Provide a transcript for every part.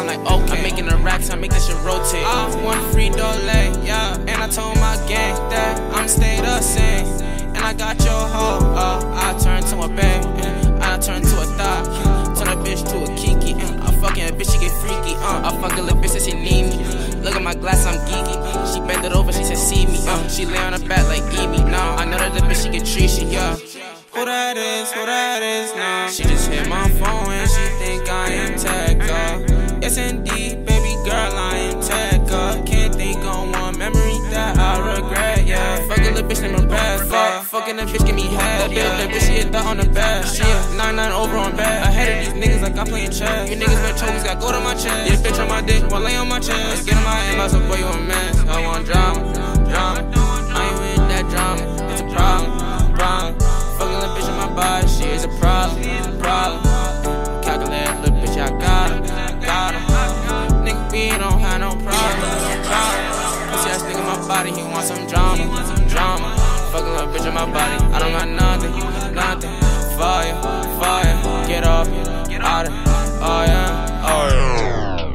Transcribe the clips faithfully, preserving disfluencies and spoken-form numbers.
like, okay. I'm making the racks, I make this shit rotate. I want free Dole, yeah. And I told my gang that I'm stayed up sing. And I got your hoe, uh, I turn to a bang, uh, I turn to a thot, turn a bitch to a kiki, uh, I fucking a bitch, she get freaky, uh, I fuck a little bitch, she need me. Look at my glass, I'm geeky. She bent it over, she said, see me, uh, she lay on her back like eat me, no. I know that the bitch, she get treachy, yeah. Who that is, who that is, no. She just hit my phone and she think I am Tekka. Yes indeed, baby girl, I am Tekka. Can't think on one memory that I regret, yeah. Fuck a little bitch named Rebecca. Fuck, fucking a bitch, give me head, yeah. That bitch, she hit that on the bed, yeah. nine nine over on bed. Ahead of these niggas like I'm playing chess. You niggas with trophies got gold on my chest. Yeah, bitch on my dick, while lay on my chest. Let's get in my inbox, so boy, you a mess. I want drama, drama. I ain't with that drama, it's a problem, problem. Fucking little bitch in my body, she is a problem, problem. Calculate little bitch, I got her, got her. Nigga B don't have no problem, problem. Pussy ass nigga in my body, he want some drama, drama. Fucking little bitch in my body, I don't got nothing, nothing. Fire, fire, get off, out of, oh yeah, oh yeah.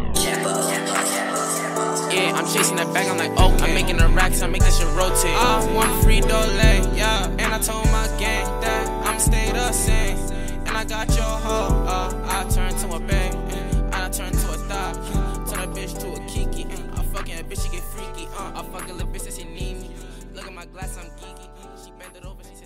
Yeah, I'm chasing that bag, I'm like, oh, I'm making the racks, I make this shit rotate. I want free Dole, yeah. And I told my gang that I'm stayed up sing. And I got your hoe, uh, I turn to a bang, and I turn to a thot, turn a bitch to a kiki, and I fucking a bitch, she get freaky, uh, I fuck a little bitch that she need me. Look at my glass, I'm geeky. She bent it over, she said